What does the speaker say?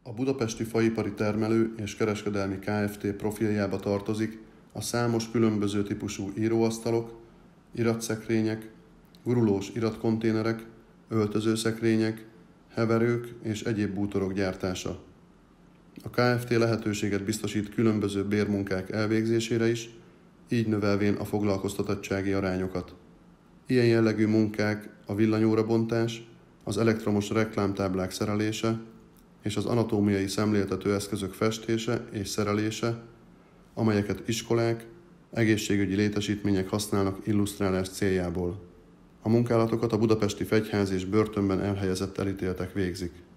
A Budapesti Faipari Termelő és Kereskedelmi Kft. Profiljába tartozik a számos különböző típusú íróasztalok, iratszekrények, gurulós iratkonténerek, öltözőszekrények, heverők és egyéb bútorok gyártása. A Kft. Lehetőséget biztosít különböző bérmunkák elvégzésére is, így növelvén a foglalkoztatottsági arányokat. Ilyen jellegű munkák a villanyórabontás, az elektromos reklámtáblák szerelése és az anatómiai szemléltető eszközök festése és szerelése, amelyeket iskolák, egészségügyi létesítmények használnak illusztrálás céljából. A munkálatokat a budapesti fegyház és börtönben elhelyezett elítéltek végzik.